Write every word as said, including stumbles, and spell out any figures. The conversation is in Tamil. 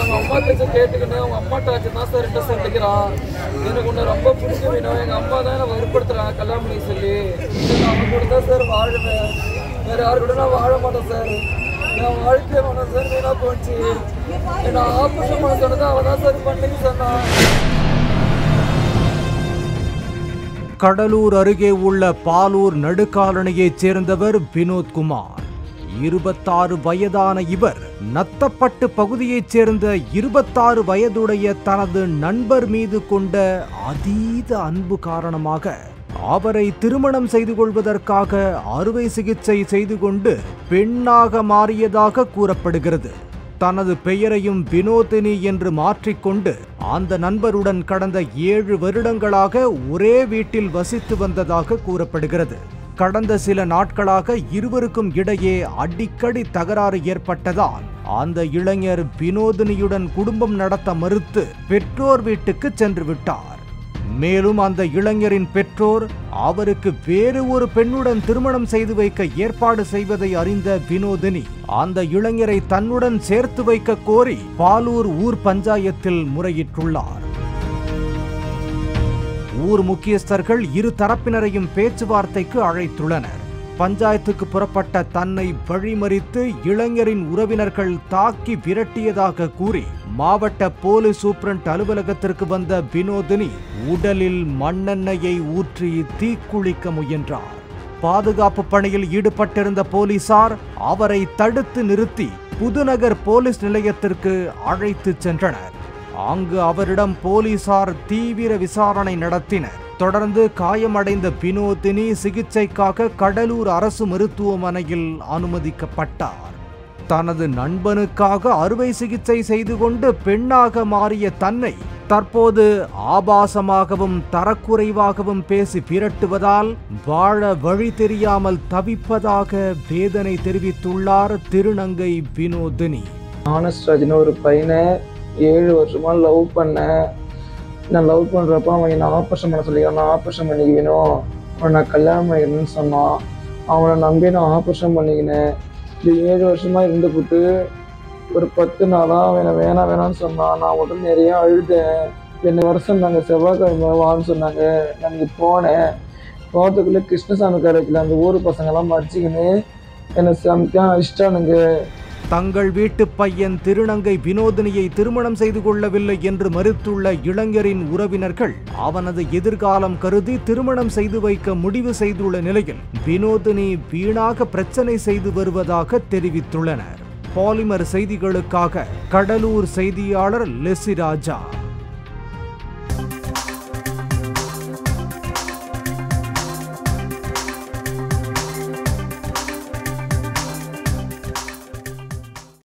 அவங்க அம்மா பேச்சை கேட்டுக்கின்னு அவங்க அம்மாட்ட ஆச்சு தான் சார் ரெண்டு சொல்லிக்கிறான். எனக்கு ஒன்று ரொம்ப பிடிக்கும் வேணும், எங்கள் அம்மா தான் என்னை வற்படுத்துகிறாங்க கல்யாணம் பண்ணி சொல்லி. நான் அவங்க கூட தான் சார் வாழுவேன், வேறு யாரு கூட நான் வாழ மாட்டேன் சார். என் வாழ்க்கையை வேணும் சார் வீணாக போச்சு. என்னை ஆப்ரேஷன் பண்ண சொன்னது அவன் தான் சார் பண்ணிக்கு சொன்னான். கடலூர் அருகே உள்ள பாலூர் நடுக்காலனியைச் சேர்ந்தவர் வினோத்குமார். இருபத்தாறு வயதான இவர் நத்தப்பட்டு பகுதியைச் சேர்ந்த இருபத்தாறு வயதுடைய தனது நண்பர் மீது கொண்ட அதீத அன்பு காரணமாக அவரை திருமணம் செய்து கொள்வதற்காக அறுவை சிகிச்சை செய்து கொண்டு பெண்ணாக மாறியதாக கூறப்படுகிறது. தனது பெயரையும் வினோதினி என்று மாற்றிக்கொண்டு அந்த நண்பருடன் கடந்த ஏழு வருடங்களாக ஒரே வீட்டில் வசித்து வந்ததாக கூறப்படுகிறது. கடந்த சில நாட்களாக இருவருக்கும் இடையே அடிக்கடி தகராறு ஏற்பட்டதால் அந்த இளைஞர் வினோதினியுடன் குடும்பம் நடத்த மறுத்து பெற்றோர் வீட்டுக்கு சென்று விட்டார். மேலும் அந்த இளைஞரின் பெற்றோர் அவருக்கு வேறு ஒரு பெண்ணுடன் திருமணம் செய்து வைக்க ஏற்பாடு செய்வதை அறிந்த வினோதினி அந்த இளைஞரை தன்னுடன் சேர்த்து வைக்க கோரி பாலூர் ஊர் பஞ்சாயத்தில் முறையிட்டுள்ளார். ஊர் முக்கியஸ்தர்கள் இரு தரப்பினரையும் பேச்சுவார்த்தைக்கு அழைத்துள்ளனர். பஞ்சாயத்துக்கு புறப்பட்ட தன்னை வழிமறித்து இளைஞரின் உறவினர்கள் தாக்கி விரட்டியதாக கூறி மாவட்ட போலீஸ் சூப்பரண்ட் அலுவலகத்திற்கு வந்த வினோதினி உடலில் மண்ணெண்ணெயை ஊற்றி தீக்குளிக்க முயன்றார். பாதுகாப்பு பணியில் ஈடுபட்டிருந்த போலீசார் அவரை தடுத்து நிறுத்தி புதுநகர் போலீஸ் நிலையத்திற்கு அழைத்து சென்றனர். அங்கு அவரிடம் போலீசார் தீவிர விசாரணை நடத்தினர். தொடர்ந்து காயமடைந்த வினோதினி சிகிச்சைக்காக கடலூர் அரசு மருத்துவமனையில் அனுமதிக்கப்பட்டார். தனது நண்பனுக்காக அறுவை சிகிச்சை செய்து கொண்டு பெண்ணாக மாறிய தன்னை தற்போது ஆபாசமாகவும் தரக்குறைவாகவும் பேசி விரட்டுவதால் வாழ வழி தெரியாமல் தவிப்பதாக வேதனை தெரிவித்துள்ளார் திருநங்கை வினோதினி. ஆனஸ்ட்ராஜ்னு ஒரு பையனை ஏழு வருஷமா லவ் பண்ணேன். நான் லவ் பண்ணுறப்ப அவன் என்னை ஆப்ரேஷன் பண்ண சொல்லிக்கிறான். நான் ஆப்ரேஷன் பண்ணிக்குவேணும், அவனை நான் கல்யாணம் பண்ணிக்கணும்னு சொன்னான். அவனை நம்பி நான் ஆப்ரேஷன் பண்ணிக்கினேன். இது ஏழு வருஷமாக இருந்து போட்டு ஒரு பத்து நாளாக அவனை வேணாம் வேணான்னு சொன்னான். நான் உடனே நிறைய அழுதேன். என்னை வர சொன்னாங்க, செவ்வாய்க்கிழமை வான்னு சொன்னாங்க. நான் இங்கே போனேன். போகிறதுக்குள்ளே கிருஷ்ணசாமி காலேஜில் அந்த ஊர் பசங்கள்லாம் மறைச்சிக்கின்னு என்னை சமைக்க இஷ்டானுங்க. தங்கள் வீட்டு பையன் திருநங்கை வினோதினியை திருமணம் செய்து கொள்ளவில்லை என்று மறுத்துள்ள இளைஞரின் உறவினர்கள் அவனது எதிர்காலம் கருதி திருமணம் செய்து வைக்க முடிவு செய்துள்ள நிலையில் வினோதினி வீணாக பிரச்சனை செய்து வருவதாக தெரிவித்துள்ளனர். பாலிமர் செய்திகளுக்காக கடலூர் செய்தியாளர் லெசி ராஜா.